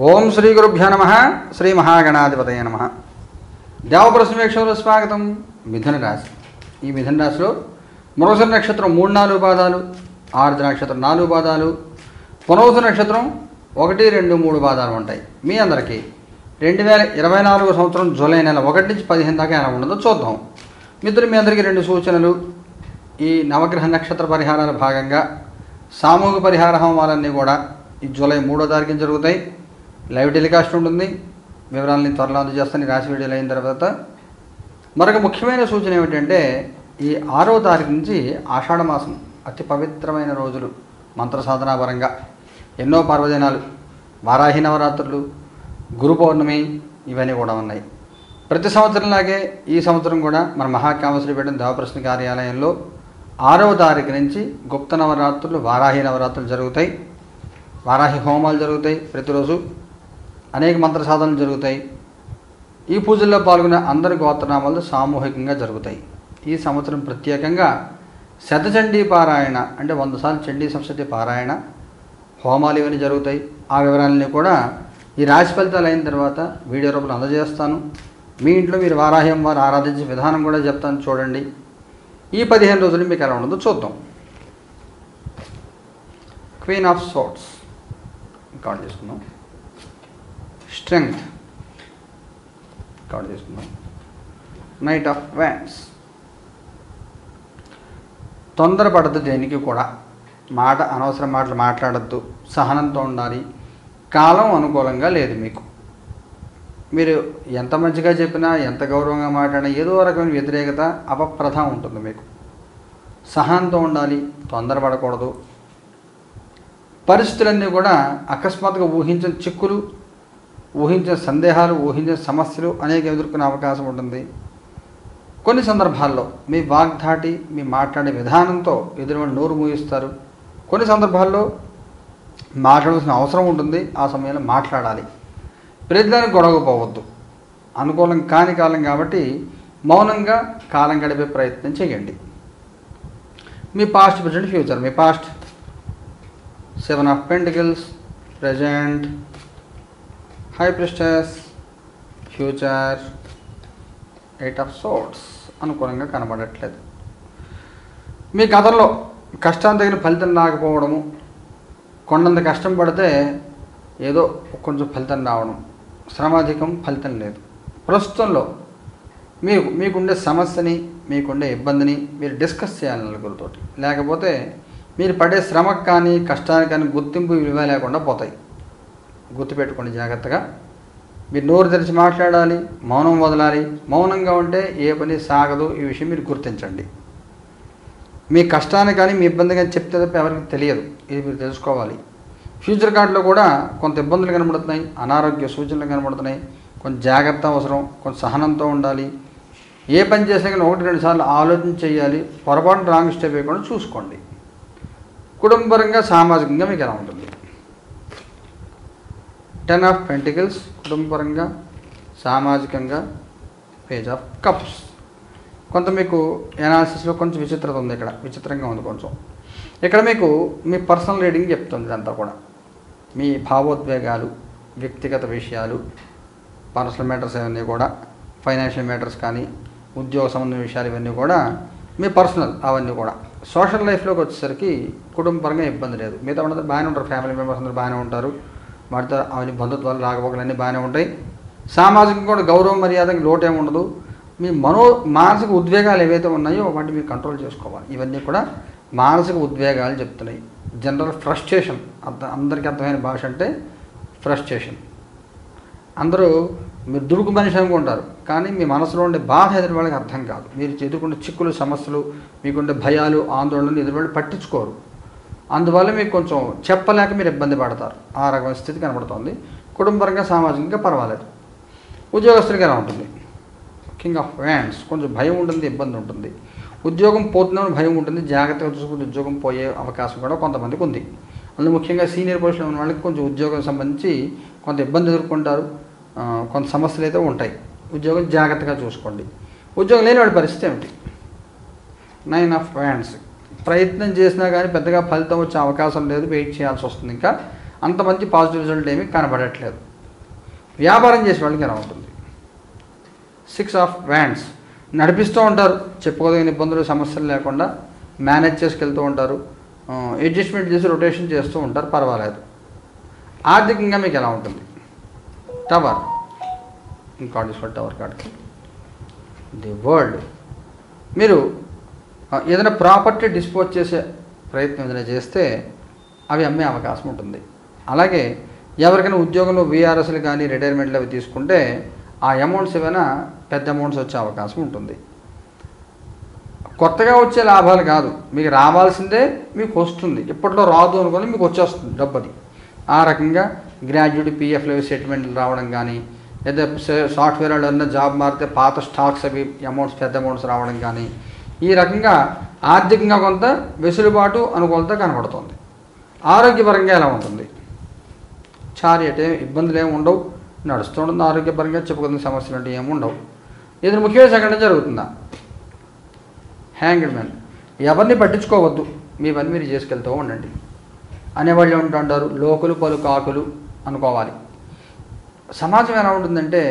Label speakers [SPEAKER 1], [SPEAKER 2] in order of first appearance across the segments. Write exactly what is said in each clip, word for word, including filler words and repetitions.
[SPEAKER 1] ఓం శ్రీ గురుభ్యో నమః. శ్రీ మహాగణాధిపతయ నమః. దేవప్రశ్న వీక్షకులకు స్వాగతం. మిథున రాశి. ఈ మిథున రాశిలో మృగశిర నక్షత్రం మూడు నాలుగు పాదాలు, ఆరుద్ర నక్షత్రం నాలుగు పాదాలు, పునర్వసు నక్షత్రం ఒకటి రెండు మూడు పాదాలు ఉంటాయి. మీ అందరికీ రెండు వేల ఇరవై నాలుగు సంవత్సరం జూలై నెల ఒకటి నుంచి పదిహేను దాకా ఎలా ఉండదో చూద్దాం. మిత్రులు, మీ అందరికీ రెండు సూచనలు. ఈ నవగ్రహ నక్షత్ర పరిహారాల భాగంగా సామూహిక పరిహార హోమాలన్నీ కూడా ఈ జూలై మూడో తారీఖున జరుగుతాయి. లైవ్ టెలికాస్ట్ ఉంటుంది. వివరాలని త్వరలో అందజేస్తాను రాశి వీడియోలు అయిన తర్వాత. మరొక ముఖ్యమైన సూచన ఏమిటంటే, ఈ ఆరో తారీఖు నుంచి ఆషాఢ మాసం అతి పవిత్రమైన రోజులు. మంత్ర సాధనా పరంగా ఎన్నో పర్వదినాలు, వారాహి నవరాత్రులు, గురు పౌర్ణమి ఇవన్నీ కూడా ఉన్నాయి. ప్రతి సంవత్సరంలాగే ఈ సంవత్సరం కూడా మన మహాకామశ్రీపీఠం దేవప్రశ్న కార్యాలయంలో ఆరవ తారీఖు నుంచి గుప్త నవరాత్రులు, వారాహి నవరాత్రులు జరుగుతాయి. వారాహి హోమాలు జరుగుతాయి. ప్రతిరోజు అనేక మంత్ర సాధనలు జరుగుతాయి. ఈ పూజల్లో పాల్గొనే అందరి గోత్రనామాలు సామూహికంగా జరుగుతాయి. ఈ సంవత్సరం ప్రత్యేకంగా శతచండీ పారాయణ అంటే వంద సార్లు చండీ సప్తశతి పారాయణ హోమాలు ఇవన్నీ జరుగుతాయి. ఆ వివరాలని కూడా ఈ రాశి ఫలితాలు అయిన తర్వాత వీడియో రూపంలో అందజేస్తాను. మీ ఇంట్లో మీరు వారాహి వారు ఆరాధించే విధానం కూడా చెప్తాను, చూడండి. ఈ పదిహేను రోజులు మీకు ఎలా ఉండదో చూద్దాం. క్వీన్ ఆఫ్ సోర్ట్స్ కార్డ్ చేసుకుందాం. స్ట్రెంగ్త్ కార్డ్ చేసుకుందాం. Knight of wands. తొందరపడద్దు దేనికి కూడా. మాట అనవసర మాటలు మాట్లాడద్దు. సహనంతో ఉండాలి. కాలం అనుకూలంగా లేదు మీకు. మీరు ఎంత మంచిగా చెప్పినా, ఎంత గౌరవంగా మాట్లాడినా ఏదో రకమైన వ్యతిరేకత, అపప్రథ ఉంటుంది మీకు. సహనంతో ఉండాలి. తొందరపడకూడదు. పరిస్థితులన్నీ కూడా అకస్మాత్తుగా ఊహించిన చిక్కులు, ఊహించిన సందేహాలు, ఊహించిన సమస్యలు అనేక ఎదుర్కొనే అవకాశం ఉంటుంది. కొన్ని సందర్భాల్లో మీ వాగ్ధాటి, మీ మాట్లాడే విధానంతో ఎదురువాళ్ళు నోరు మూయిస్తారు. కొన్ని సందర్భాల్లో మాట్లాడాల్సిన అవసరం ఉంటుంది. ఆ సమయంలో మాట్లాడాలి. ప్రతిదానికి గొడవపోవద్దు. అనుకూలం కాని కాలం కాబట్టి మౌనంగా కాలం గడిపే ప్రయత్నం చేయండి. మీ పాస్ట్, ప్రజెంట్, ఫ్యూచర్. మీ past seven of pentacles, present high priestess, future eight of swords అనుకూలంగా కనబడట్లేదు. మీ గతంలో కష్టాన్ని తగిన ఫలితం రాకపోవడము, కొండంత కష్టం పడితే ఏదో కొంచెం ఫలితం రావడం, శ్రమాధికం, ఫలితం లేదు. ప్రస్తుతంలో మీకు మీకుండే సమస్యని, మీకుండే ఇబ్బందిని మీరు డిస్కస్ చేయాలి నలుగురితోటి. లేకపోతే మీరు పడే శ్రమకు కానీ కష్టానికి కానీ గుర్తింపు విలువ లేకుండా పోతాయి. గుర్తుపెట్టుకోండి జాగ్రత్తగా. మీరు నోరు తెరిచి మాట్లాడాలి. మౌనం వదలాలి. మౌనంగా ఉంటే ఏ పని సాగదు. ఈ విషయం మీరు గుర్తించండి. మీ కష్టాన్ని కానీ మీ ఇబ్బంది కానీ చెప్తే తప్ప ఎవరికి తెలియదు. ఇది మీరు తెలుసుకోవాలి. ఫ్యూచర్ కార్డులో కూడా కొంత ఇబ్బందులు కనబడుతున్నాయి. అనారోగ్య సూచనలు కనబడుతున్నాయి. కొంచెం జాగ్రత్త అవసరం. కొంచెం సహనంతో ఉండాలి. ఏ పని చేసినా కానీ ఒకటి రెండు సార్లు ఆలోచన చేయాలి. పొరపాటు రాంగ్ స్టెప్ వేయకుండా చూసుకోండి. కుటుంబపరంగా, సామాజికంగా మీకు ఎలా ఉంటుంది? Ten of pentacles. కుటుంబపరంగా, సామాజికంగా పేజ్ ఆఫ్ కప్స్. కొంత మీకు ఎనాలిసిస్లో కొంచెం విచిత్రత ఉంది. ఇక్కడ విచిత్రంగా ఉంది కొంచెం. ఇక్కడ మీకు మీ పర్సనల్ రీడింగ్ చెప్తుంది. ఇదంతా కూడా మీ భావోద్వేగాలు, వ్యక్తిగత విషయాలు, పర్సనల్ మ్యాటర్స్ ఇవన్నీ కూడా, ఫైనాన్షియల్ మ్యాటర్స్ కానీ, ఉద్యోగ సంబంధ విషయాలు ఇవన్నీ కూడా మీ పర్సనల్. అవన్నీ కూడా సోషల్ లైఫ్లోకి వచ్చేసరికి కుటుంబపరంగా ఇబ్బంది లేదు. మిగతా అందరూ బాగానే ఉంటారు. ఫ్యామిలీ మెంబర్స్ అందరూ బాగానే ఉంటారు. వాటితో అవన్నీ బంధుత్వాలు, రాకపోకలు అన్నీ బాగానే ఉంటాయి. సామాజికంగా కూడా గౌరవం, మర్యాదకి లోటు ఏమి ఉండదు. మీ మనో మానసిక ఉద్వేగాలు ఏవైతే ఉన్నాయో వాటిని మీరు కంట్రోల్ చేసుకోవాలి. ఇవన్నీ కూడా మానసిక ఉద్వేగాలు చెప్తున్నాయి. General frustration. అర్థం అందరికీ అర్థమైన భాష అంటే ఫ్రస్ట్రేషన్. అందరూ మీరు దుడుకు మనిషి అనుకుంటారు, కానీ మీ మనసులో ఉండే బాధ ఎదుటి వాళ్ళకి అర్థం కాదు. మీరు ఎదుర్కొంటే చిక్కులు, సమస్యలు, మీకుండే భయాలు, ఆందోళనలు ఎదుటి వాళ్ళు పట్టించుకోరు. అందువల్ల మీకు కొంచెం చెప్పలేక మీరు ఇబ్బంది పడతారు. ఆ రకమైన స్థితి కనబడుతుంది. కుటుంబపరంగా, సామాజికంగా పర్వాలేదు. ఉద్యోగస్తులకి ఎలా ఉంటుంది? King of wands. కొంచెం భయం ఉంటుంది, ఇబ్బంది ఉంటుంది. ఉద్యోగం పోతుందని భయం ఉంటుంది. జాగ్రత్తగా చూసుకుంటే ఉద్యోగం పోయే అవకాశం కూడా కొంతమందికి ఉంది. అందులో ముఖ్యంగా సీనియర్ పొజిషన్ ఉన్న వాళ్ళకి కొంచెం ఉద్యోగం సంబంధించి కొంత ఇబ్బంది ఎదుర్కొంటారు. కొంత సమస్యలు అయితే ఉంటాయి. ఉద్యోగం జాగ్రత్తగా చూసుకోండి. ఉద్యోగం లేని వాడి పరిస్థితి ఏమిటి? Nine of wands. ప్రయత్నం చేసినా కానీ పెద్దగా ఫలితం వచ్చే అవకాశం లేదు. వెయిట్ చేయాల్సి వస్తుంది. ఇంకా అంత మంచి పాజిటివ్ రిజల్ట్ ఏమీ కనబడట్లేదు. వ్యాపారం చేసే వాళ్ళకి ఎలా ఉంటుంది? సిక్స్ ఆఫ్ వ్యాండ్స్, నడిపిస్తూ ఉంటారు, చెప్పుకోదగిన ఇబ్బందులు సమస్యలు లేకుండా మేనేజ్ చేసుకెళ్తూ ఉంటారు, అడ్జస్ట్మెంట్ చేసి రొటేషన్ చేస్తూ ఉంటారు, పర్వాలేదు. ఆర్థికంగా మీకు ఎలా ఉంటుంది? టవర్, ఇంకోటి తీసుకోండి టవర్ కార్డ్కి. ది వరల్డ్, మీరు ఏదైనా ప్రాపర్టీ డిస్పోజ్ చేసే ప్రయత్నం ఏదైనా చేస్తే అవి అమ్మే అవకాశం ఉంటుంది. అలాగే ఎవరికైనా ఉద్యోగంలో వీఆర్ఎస్లు కానీ రిటైర్మెంట్లు అవి తీసుకుంటే ఆ అమౌంట్స్ ఏమైనా పెద్ద అమౌంట్స్ వచ్చే అవకాశం ఉంటుంది. కొత్తగా వచ్చే లాభాలు కాదు, మీకు రావాల్సిందే మీకు వస్తుంది. ఇప్పట్లో రాదు అనుకొని మీకు వచ్చేస్తుంది డబ్బు. అది ఆ రకంగా గ్రాడ్యుయేట్ పీఎఫ్లు సెటిల్మెంట్లు రావడం కానీ, లేదా సాఫ్ట్వేర్ వాళ్ళు ఏదైనా జాబ్ మారితే పాత స్టాక్స్ అవి అమౌంట్స్ పెద్ద అమౌంట్స్ రావడం కానీ, ఈ రకంగా ఆర్థికంగా కొంత వెసులుబాటు అనుకూలత కనబడుతుంది. ఆరోగ్యపరంగా ఎలా ఉంటుంది? చారియట్, ఇబ్బందులు ఏమి ఉండవు, నడుస్తూ ఉంటుంది. ఆరోగ్యపరంగా చెప్పుకున్న సమస్యలు అంటే ఏమి ఉండవు. ఏదైనా ముఖ్యమైన సంఘటన జరుగుతుందా? హ్యాంగ్డ్ మ్యాన్, ఎవరిని పట్టించుకోవద్దు, మీ పని మీరు చేసుకెళ్తూ ఉండండి అనేవాళ్ళు ఉంటుంటారు. లోకులు పలు కాకులు అనుకోవాలి. సమాజం ఎలా ఉంటుందంటే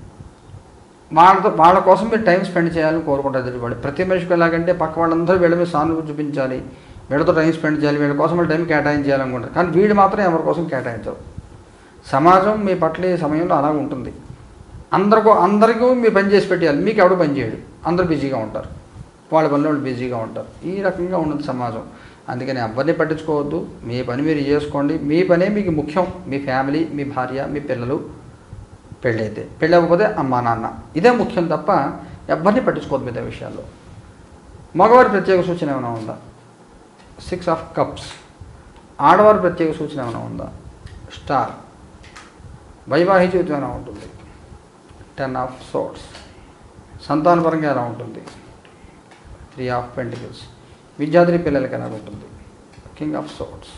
[SPEAKER 1] వాళ్ళతో వాళ్ళ కోసం మీరు టైం స్పెండ్ చేయాలని కోరుకుంటారు ఎదుటివాళ్ళు. ప్రతి మనిషికి ఎలాగంటే పక్క వాళ్ళందరూ వీళ్ళ మీద సానుభూతి చూపించాలి, వీళ్ళతో టైం స్పెండ్ చేయాలి, వీళ్ళ కోసం వాళ్ళు టైం కేటాయించాలనుకుంటారు. కానీ వీళ్ళు మాత్రం ఎవరి కోసం కేటాయించరు. సమాజం మీ పట్ల ఈ సమయంలో అలా ఉంటుంది. అందరికో అందరికీ మీ పని చేసి పెట్టేయాలి, మీకు ఎవడు పని చేయడు, అందరూ బిజీగా ఉంటారు, వాళ్ళ పనిలో వాళ్ళు బిజీగా ఉంటారు. ఈ రకంగా ఉన్నది సమాజం. అందుకని ఎవరిని పట్టించుకోవద్దు, మీ పని మీరు చేసుకోండి. మీ పనే మీకు ముఖ్యం. మీ ఫ్యామిలీ, మీ భార్య, మీ పిల్లలు, పెళ్ళి అయితే పెళ్ళి అవ్వకపోతే అమ్మా నాన్న, ఇదే ముఖ్యం తప్ప ఎవరిని పట్టించుకోవద్దు మిగతా విషయాల్లో. మగవారి ప్రత్యేక సూచన ఏమైనా ఉందా? Six of cups. ఆడవారి ప్రత్యేక సూచన ఏమైనా ఉందా? స్టార్. వైవాహిక జీవితం ఎలా ఉంటుంది? Ten of swords. సంతానపరంగా ఎలా ఉంటుంది? Three of pentacles. విద్యార్థి పిల్లలకి ఎలా ఉంటుంది? King of swords.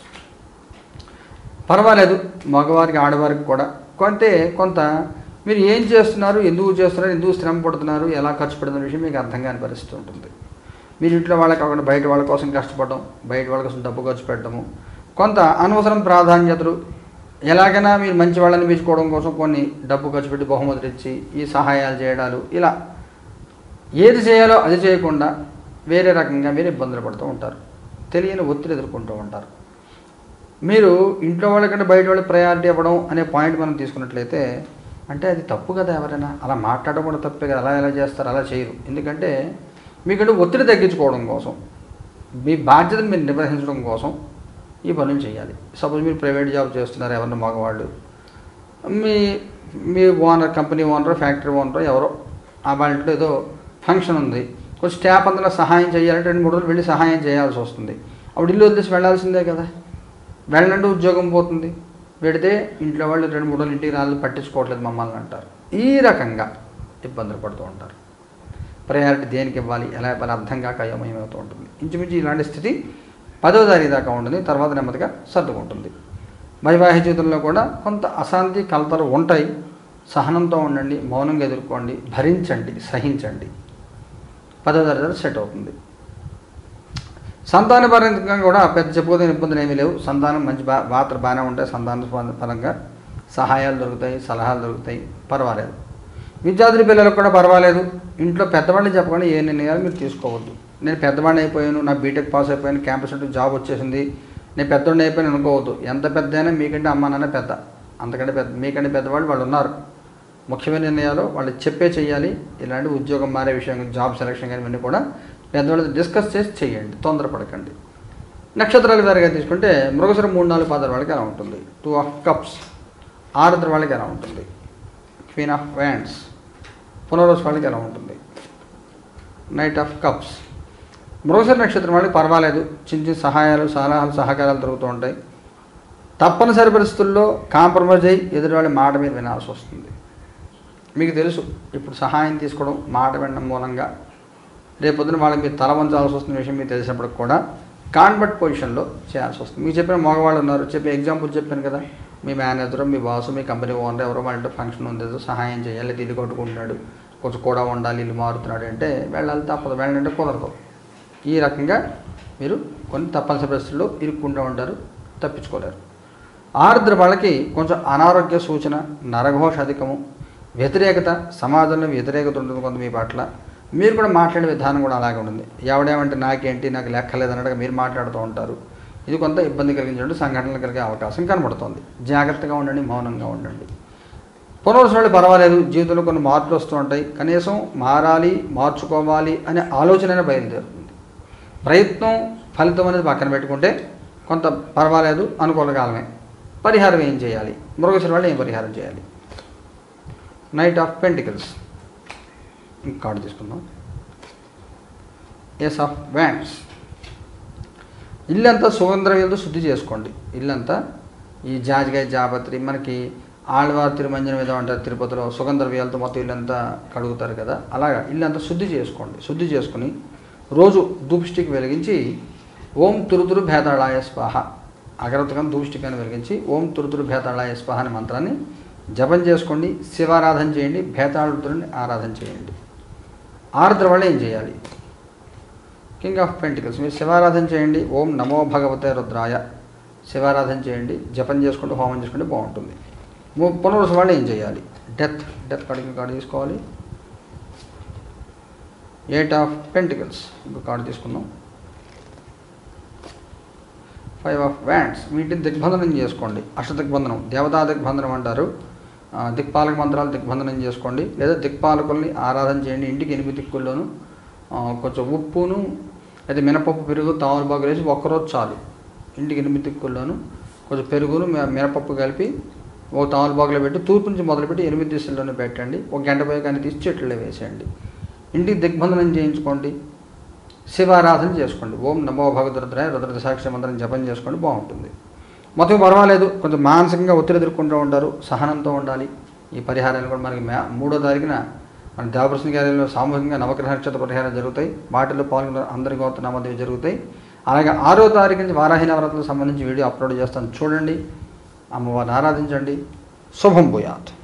[SPEAKER 1] పర్వాలేదు, మగవారికి ఆడవారికి కూడా కొంటే కొంత మీరు ఏం చేస్తున్నారు, ఎందుకు చేస్తున్నారు, ఎందుకు శ్రమ పడుతున్నారు, ఎలా ఖర్చు పెడుతున్న విషయం మీకు అర్థం కాని పరిస్థితి ఉంటుంది. మీరు ఇంట్లో వాళ్ళకి కాకుండా బయట వాళ్ళ కోసం కష్టపడడం, బయట వాళ్ళ కోసం డబ్బు ఖర్చు పెట్టడము, కొంత అనవసరం ప్రాధాన్యతలు, ఎలాగైనా మీరు మంచి వాళ్ళని మెచ్చుకోవడం కోసం కొన్ని డబ్బు ఖర్చు పెట్టి బహుమతులు ఇచ్చి ఈ సహాయాలు చేయడాలు, ఇలా ఏది చేయాలో అది చేయకుండా వేరే రకంగా మీరు ఇబ్బందులు పడుతూ ఉంటారు. తెలియని ఒత్తిడి ఎదుర్కొంటూ ఉంటారు. మీరు ఇంట్లో వాళ్ళకంటే బయట వాళ్ళకి ప్రయారిటీ ఇవ్వడం అనే పాయింట్ మనం తీసుకున్నట్లయితే అంటే అది తప్పు కదా. ఎవరైనా అలా మాట్లాడడం కూడా తప్పే కదా. అలా ఎలా చేస్తారు? అలా చేయరు. ఎందుకంటే మీకంటే ఒత్తిడి తగ్గించుకోవడం కోసం, మీ బాధ్యతను మీరు నిర్వహించడం కోసం ఈ పనులు చేయాలి. సపోజ్ మీరు ప్రైవేట్ జాబ్ చేస్తున్నారు, ఎవరన్నా మగవాళ్ళు, మీ మీ owner, company owner, factory owner ఎవరో ఆ వాళ్ళంటే ఏదో ఫంక్షన్ ఉంది, కొంచెం స్టాఫ్ అంతా సహాయం చేయాలంటే రెండు మూడు రోజులు వెళ్ళి సహాయం చేయాల్సి వస్తుంది. అప్పుడు ఇల్లు వదిలేసి వెళ్ళాల్సిందే కదా. వెళ్ళంటే ఉద్యోగం పోతుంది. పెడితే ఇంట్లో వాళ్ళు రెండు మూడు రోజులు ఇంటికి రాళ్ళు పట్టించుకోవట్లేదు మమ్మల్ని అంటారు. ఈ రకంగా ఇబ్బందులు పడుతూ ఉంటారు. ప్రయారిటీ దేనికి ఇవ్వాలి, ఎలా ఇవ్వాలి అర్థం కాక అయోమయమవుతూ ఉంటుంది. ఇంచుమించు ఇలాంటి స్థితి పదో తారీఖు దాకా ఉంటుంది. తర్వాత నెమ్మదిగా సర్దుకుంటుంది. వైవాహిక జీవితంలో కూడా కొంత అశాంతి కలతలు ఉంటాయి. సహనంతో ఉండండి, మౌనంగా ఎదుర్కోండి, భరించండి, సహించండి. పదో తారీఖు సెట్ అవుతుంది. సంతానపరంగా కూడా పెద్ద చెప్పుకోదగిన ఇబ్బందులు ఏమీ లేవు. సంతానం మంచి బా పాత్ర బాగానే ఉంటాయి. సంతాన పరంగా సహాయాలు దొరుకుతాయి, సలహాలు దొరుకుతాయి, పర్వాలేదు. విద్యార్థుల పిల్లలకు కూడా పర్వాలేదు. ఇంట్లో పెద్దవాళ్ళని చెప్పకుండా ఏ నిర్ణయాలు మీరు తీసుకోవద్దు. నేను పెద్దవాడిని అయిపోయాను, నా బీటెక్ పాస్ అయిపోయాను, క్యాంపస్ ఇంటూ జాబ్ వచ్చేసింది, నేను పెద్దవాడిని అయిపోయాను అనుకోవద్దు. ఎంత పెద్ద అయినా మీకంటే అమ్మ నాన్న పెద్ద, అంతకంటే పెద్ద మీకంటే పెద్దవాళ్ళు వాళ్ళు ఉన్నారు. ముఖ్యమైన నిర్ణయాలు వాళ్ళు చెప్పే చేయాలి. ఇలాంటి ఉద్యోగం మారే విషయం, జాబ్ సెలక్షన్ కానీ ఇవన్నీ కూడా పెద్దవాళ్ళతో డిస్కస్ చేసి చేయండి, తొందరపడకండి. నక్షత్రాల వారిగా తీసుకుంటే మృగశిర మూడు నాలుగు పాదాల వాళ్ళకి ఎలా ఉంటుంది? Two of cups. ఆరుద్ర వాళ్ళకి ఎలా ఉంటుంది? Queen of wands. పునరోజు వాళ్ళకి ఎలా ఉంటుంది? Knight of cups. మృగశిర నక్షత్రం వాళ్ళకి పర్వాలేదు. చిన్న చిన్న సహాయాలు, సలహాలు, సహకారాలు దొరుకుతూ ఉంటాయి. తప్పనిసరి పరిస్థితుల్లో కాంప్రమైజ్ అయ్యి ఎదుటి వాళ్ళ మాట మీద వినాల్సి వస్తుంది. మీకు తెలుసు, ఇప్పుడు సహాయం తీసుకోవడం, మాట వినడం మూలంగా రేపొద్దున వాళ్ళకి మీరు తల వంచాల్సి వస్తున్న విషయం మీకు తెలిసినప్పటికి కూడా కాన్వర్ట్ పొజిషన్లో చేయాల్సి వస్తుంది. మీకు చెప్పిన మగవాళ్ళు ఉన్నారు, చెప్పే ఎగ్జాంపుల్ చెప్పాను కదా, మీ మేనేజర్, మీ బాసు, మీ కంపెనీ ఓనర్ ఎవరో వాళ్ళ ఫంక్షన్ ఉంది, సహాయం చేయాలి, ఇల్లు కొట్టుకుంటున్నాడు, కొంచెం కూడా ఉండాలి, ఇల్లు మారుతున్నాడు అంటే వెళ్ళాలి, తప్పదు. వెళ్ళాలంటే కుదరదు. ఈ రకంగా మీరు కొన్ని తప్పనిసరి పరిస్థితుల్లో ఇరుక్కుంటూ ఉంటారు, తప్పించుకోలేరు. ఆరుద్ర వాళ్ళకి కొంచెం అనారోగ్య సూచన, నరఘోష అధికము, వ్యతిరేకత, సమాజంలో వ్యతిరేకత ఉంటుంది కొంత మీ పట్ల. మీరు కూడా మాట్లాడే విధానం కూడా అలాగే ఉంటుంది. ఎవడేమంటే నాకేంటి, నాకు లెక్కలేదు అన్నట్టుగా మీరు మాట్లాడుతూ ఉంటారు. ఇది కొంత ఇబ్బంది కలిగించే సంఘటనలు కలిగే అవకాశం కనబడుతుంది. జాగ్రత్తగా ఉండండి, మౌనంగా ఉండండి. పునర్వసు వాళ్ళు పర్వాలేదు, జీవితంలో కొన్ని మార్పులు వస్తూ ఉంటాయి. కనీసం మారాలి, మార్చుకోవాలి అనే ఆలోచన బయలుదేరుతుంది. ప్రయత్నం ఫలితం అనేది పక్కన పెట్టుకుంటే కొంత పర్వాలేదు, అనుకూల కాలమే. పరిహారం ఏం చేయాలి? మృగశిర వాళ్ళు ఏం పరిహారం చేయాలి? నైట్ ఆఫ్ పెంటికల్స్ కార్డు తీసుకుందాం. Ace of wands. ఇల్లంతా సుగంధవ్యాలతో శుద్ధి చేసుకోండి. ఇల్లంతా ఈ జాజికాయ, జాపత్రి, మనకి ఆళ్వారు తిరుమంజనం ఏదో అంటారు తిరుపతిలో, సుగంధవ్యాలతో మొత్తం ఇల్లంతా కడుగుతారు కదా, అలాగా ఇల్లంతా శుద్ధి చేసుకోండి. శుద్ధి చేసుకుని రోజు ధూప్ స్టిక్ వెలిగించి ఓం తురుతురు భేతాళాయ స్వాహ, అగరత్తుగా ధూప్ స్టిక్ అని వెలిగించి ఓం తురుతురు భేతాళాయ స్వాహ అనే మంత్రాన్ని జపం చేసుకోండి. శివారాధన చేయండి, భేతాళుతుని ఆరాధన చేయండి. ఆరుద్ర వల్ల ఏం చేయాలి? King of pentacles. మీరు శివారాధన చేయండి. ఓం నమో భగవతే రుద్రాయ శివారాధన చేయండి, జపం చేసుకుంటూ హోమం చేసుకుంటే బాగుంటుంది. పునర్వసు వాళ్ళు ఏం చేయాలి? డెత్. డెత్ కార్డు కార్డు తీసుకోవాలి. ఎయిట్ ఆఫ్ పెంటికల్స్ ఇంకో కార్డు తీసుకుందాం. Five of wands. వీటిని దిగ్బంధనం చేసుకోండి. అష్టదిగ్బంధనం, దేవతా దిగ్బంధనం అంటారు. దిక్పాలక మంత్రాలు దిగ్బంధనం చేసుకోండి, లేదా దిక్పాలకుల్ని ఆరాధన చేయండి. ఇంటికి ఎనిమిది దిక్కుల్లోనూ కొంచెం ఉప్పును, అయితే మినపప్పు, పెరుగు, తామలపాకు వేసి ఒక్కరోజు చాలు. ఇంటికి ఎనిమిది దిక్కుల్లోనూ కొంచెం పెరుగును, మినపప్పు కలిపి ఒక తామలపాకులో పెట్టి తూర్పు నుంచి మొదలుపెట్టి ఎనిమిది దిశల్లోనే పెట్టండి. ఒక గంట పోయి కానీ తీసి చెట్లలో వేసేయండి. ఇంటికి దిగ్బంధనం చేయించుకోండి. శివారాధన చేసుకోండి. ఓం నమో భగవద్రుద్రాయ రుద్ర సాక్షి మంత్రం జపం చేసుకోండి, బాగుంటుంది. మొత్తం పర్వాలేదు, కొంచెం మానసికంగా ఒత్తిడి ఎదుర్కొంటూ ఉంటారు, సహనంతో ఉండాలి. ఈ పరిహారాలు కూడా మనకి మే మూడో తారీఖున మన దేవప్రసన్న కార్యాలయంలో సామూహికంగా నవగ్రహ నక్షత్ర పరిహారాలు జరుగుతాయి. వాటిల్లో పాల్గొన్న అందరి గోత్ర నామదేవి జరుగుతాయి. అలాగే ఆరో తారీఖు నుంచి వారాహి నవరాత్రులకు సంబంధించి వీడియో అప్లోడ్ చేస్తాను, చూడండి. అమ్మవారిని ఆరాధించండి. శుభం భూయాత్.